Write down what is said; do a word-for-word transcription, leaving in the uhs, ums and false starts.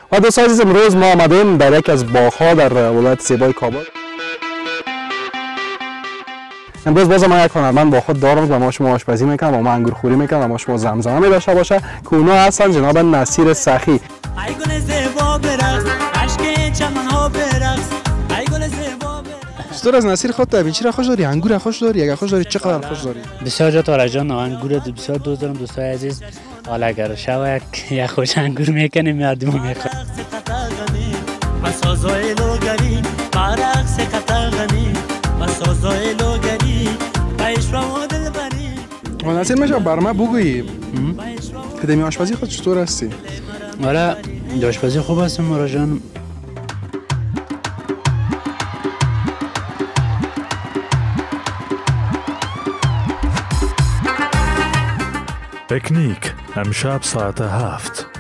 و دوستان عزیز امروز ما آمدیم در یک از باغ‌ها در ولایت زیبای کابل. امروز باز ما یک هنرمند با خود دارم و ما شما آشپزی میکنم و ما انگور خوری میکنم و ما شما زمزمه می داشته باشه که اونا هستن جناب نصیر سخی. چطور از نصیر خود طبیعی چرا خوش داری؟ انگور خوش داری؟ اگه خوش داری چقدر خوش داری؟ بسیار جا تارا جان انگور بسیار دوست دارم دوستای عزیز. حالا اگر شب یک خوش انگور میکنیم مردم میخواد. و نصیر میشه بر ما بگویی خدمه آشپزی خود چطور هستی؟ حالا آشپزی خوب هستم مرا جان. پکنیک امشب ساعت هفت.